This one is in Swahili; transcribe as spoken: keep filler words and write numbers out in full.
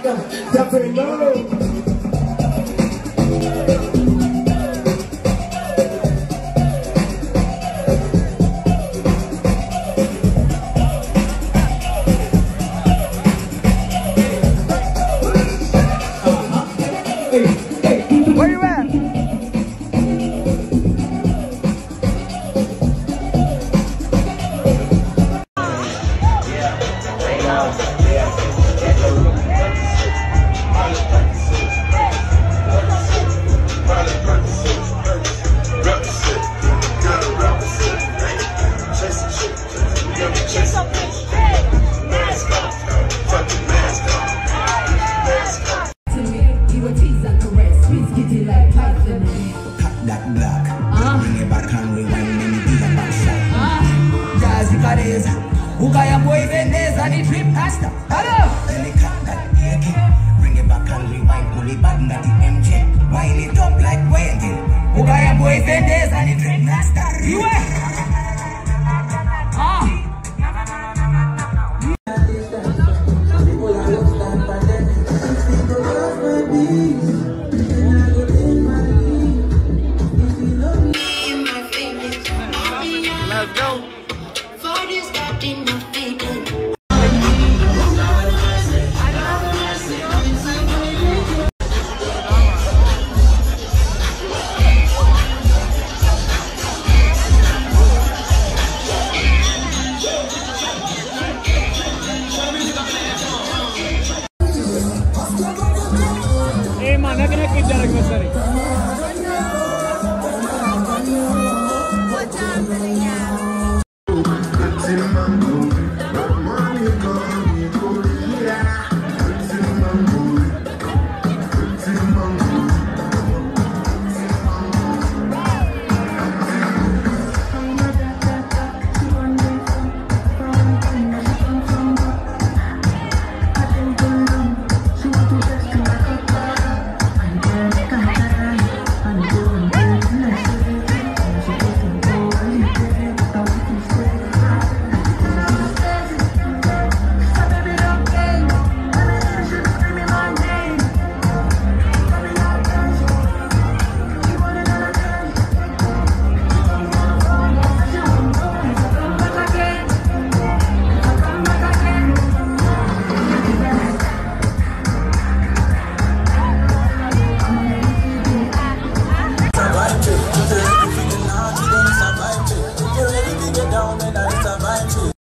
Definitely know. Where you at? Ugaya boy Veneza ni trip pasta. Hello. Bring it back and rewind. Only bad not the M J. Wind it up like Wendy. Ugaya boy Veneza ni trip pasta. You are.